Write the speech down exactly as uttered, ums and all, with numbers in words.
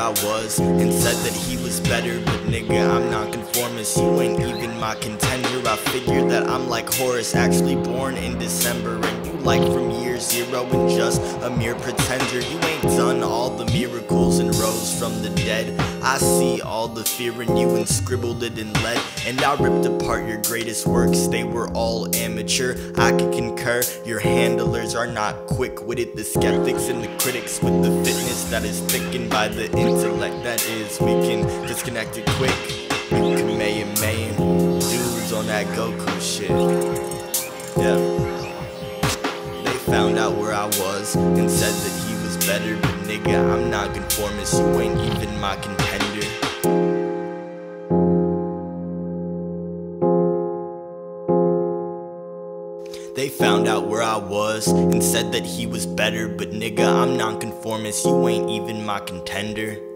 I was and said that he was better, but nigga, I'm not conformist. You ain't even my contender. I figured that I'm like Horus, actually born in December, and you like from year zero and just a mere pretender. You ain't done all the miracles and rose from the dead. I see all the fear in you and scribbled it in lead, and I ripped apart your greatest works, they were all amateur. I can concur, your handlers are not quick-witted. The skeptics and the critics with the fitness that is thickened by the intellect that is. We can disconnect it quick. You can may and may dudes on that Goku shit. Yeah. They found out where I was and said that he was better, but nigga, I'm not conformist. You ain't even my contender. They found out where I was and said that he was better, but nigga, I'm non-conformist. You ain't even my contender.